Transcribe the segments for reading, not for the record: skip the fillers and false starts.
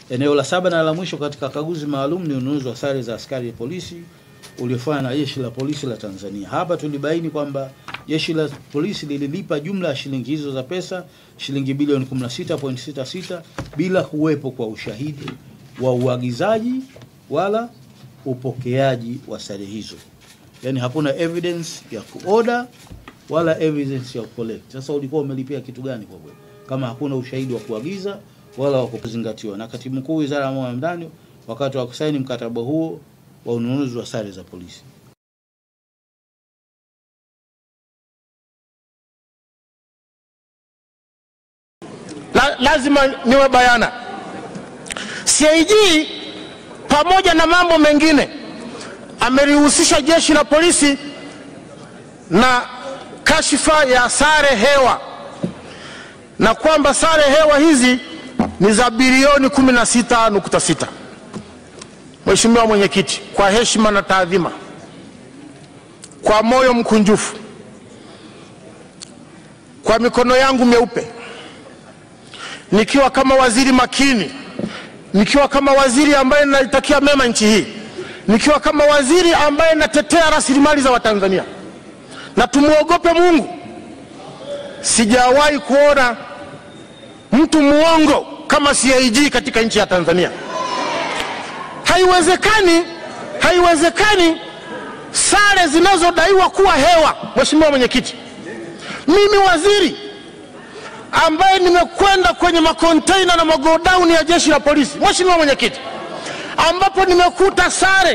Eneo la 7 na la mwisho katika kaguzi maalum ni ununuzi wa sare za askari polisi uliofanywa na Jeshi la Polisi la Tanzania. Hapa tulibaini kwamba Jeshi la Polisi lililipa jumla ya shilingi hizo za pesa shilingi bilioni 16.66 bila kuwepo kwa ushahidi wa uagizaji wala upokeaji wa sare hizo. Yani hakuna evidence ya kuorder wala evidence ya collect. Sasa ulikuwa umelipia kitu gani kwa kweli kama hakuna ushahidi wa kuagiza wala wa kuzingatiwa? Na Katibu Mkuu Wizara ya Mambo ya Ndani wakati wa kusaini mkataba huo wa ununuzi wa sare za polisi. Lazima niwe bayana. CAG pamoja na mambo mengine amelihusisha Jeshi la Polisi na kashifa ya sare hewa, na kwamba sare hewa hizi ni za bilioni 16.6. Mheshimiwa Mwenyekiti, kwa heshima na taadhima, kwa moyo mkunjufu, kwa mikono yangu meupe, nikiwa kama waziri makini, nikiwa kama waziri ambaye naitakia mema nchi hii, nikiwa kama waziri ambaye natetea rasilimali za Watanzania, na tumuogope Mungu, sijawahi kuona mtu muongo kama CAG katika nchi ya Tanzania. Haiwezekani sare zinazodaiwa kuwa hewa. Mheshimiwa Mwenyekiti, mimi waziri ambaye nimekwenda kwenye makonteina na magodown ya Jeshi la Polisi, Mheshimiwa Mwenyekiti, ambapo nimekuta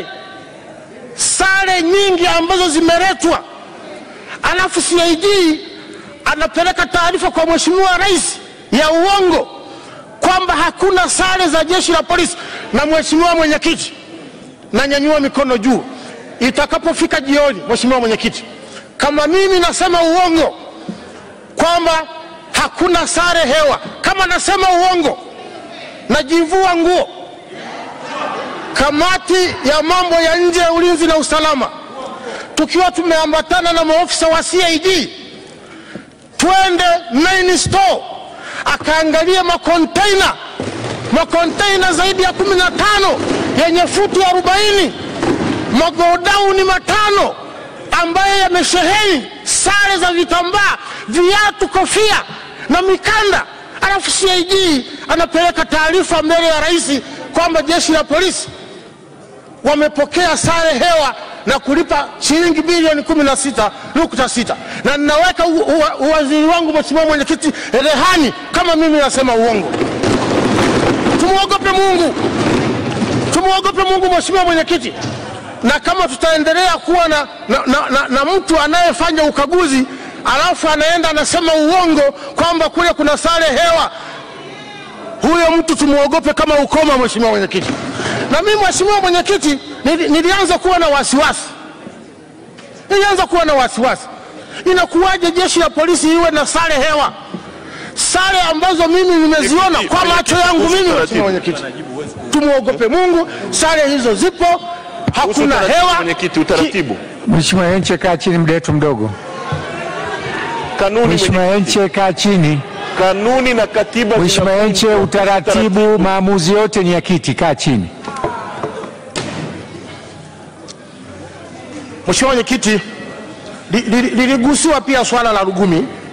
sare nyingi ambazo zimeletwa, alafu CAG anapeleka taarifa kwa Mheshimiwa Rais ya uongo kwamba hakuna sare za Jeshi la Polisi. Na Mheshimiwa Mwenyekiti, nanyanyua mikono juu, itakapofika jioni, Mheshimiwa Mwenyekiti, kama mimi nasema uongo kwamba hakuna sare hewa, kama nasema uongo, najivua nguo. Kamati ya mambo ya nje ya ulinzi na usalama, tukiwa tumeambatana na maofisa wa CAG, twende main store akaangalie makonteina zaidi ya 15 yenye futi 40, magodown 5 ambaye yamesheheni sare za vitambaa, viatu, kofia na mikanda. Alafu CAG anapeleka taarifa mbele ya rais kwamba Jeshi la Polisi wamepokea sare hewa na kulipa shilingi bilioni 16.6. Na ninaweka uwaziri wangu, Mheshimiwa Mwenyekiti, rehani kama mimi nasema uongo. Tumuogope Mungu, Mheshimiwa Mwenyekiti. Na kama tutaendelea kuwa na mtu anayefanya ukaguzi alafu anaenda anasema uongo kwamba kule kuna sare hewa, huyo mtu tumuogope kama ukoma, Mheshimiwa Mwenyekiti. Na mimi, Mheshimiwa Mwenyekiti, nilianza kuwa na wasiwasi. Inakuwaje Jeshi la Polisi iwe na sare hewa, sare ambazo mimi nimeziona kwa macho yangu mimi? Mheshimiwa Mwenyekiti, tumuogope Mungu, sare hizo zipo, hakuna hewa. Mwenyekiti, utaratibu. Mheshimiwa Henche, kaa chini, muda wetu mdogo. Kanuni. Mheshimiwa Henche, kaa chini. Kanuni na katiba. Mheshimiwa Henche, utaratibu, maamuzi yote ni ya kiti, kaa chini. Mheshimiwa Mwenyekiti, liligusiwa pia swala la Lugumi.